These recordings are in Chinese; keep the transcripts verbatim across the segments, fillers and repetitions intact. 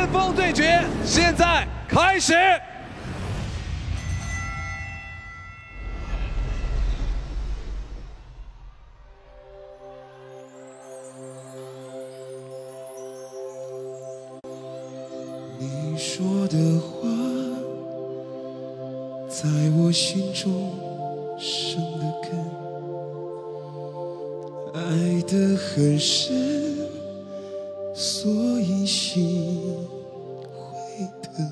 锋对决现在开始。 你说的话，在我心中生了根，爱得很深，所以心会疼。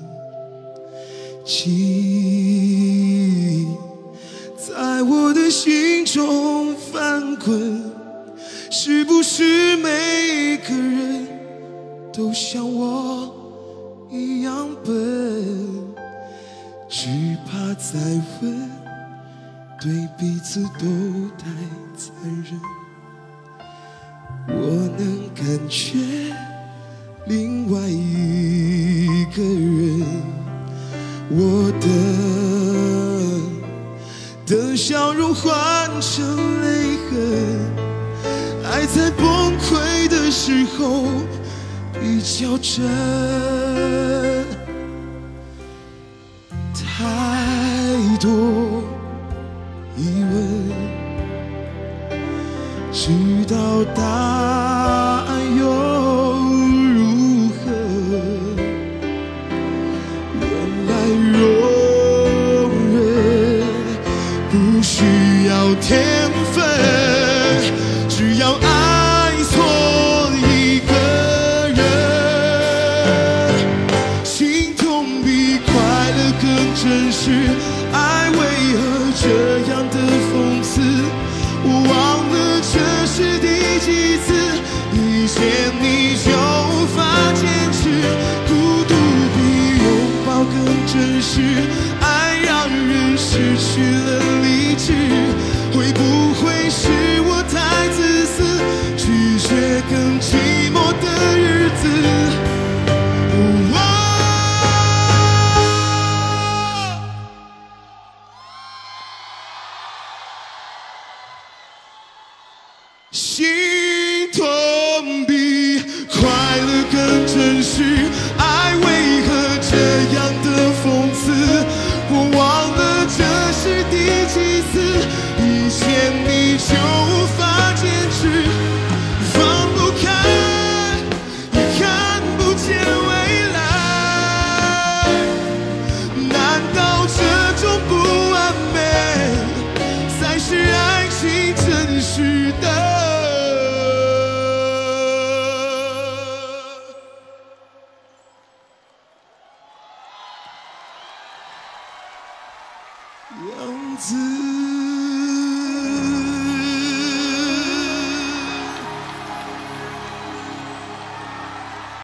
情在我的心中翻滚，是不是每个人都像我？ 一样笨，只怕再问，对彼此都太残忍。我能感觉另外一个人，我的的笑容换成泪痕，爱在崩溃的时候。 比较真，太多疑问，知道答案又如何？原来容忍不需要天分，只要爱。 真实爱为何这样的讽刺？我忘了这是第几次遇见你就无法坚持，孤独比拥抱更真实，爱让人失去了理智，会不会是我太自私，拒绝更寂寞的日子？ 心痛比快乐更真实，爱为何这样的讽刺？我忘了这是第几次遇见你就无法坚持，放不开也看不见未来，难道这种不完美才是爱情真实的？ 样子。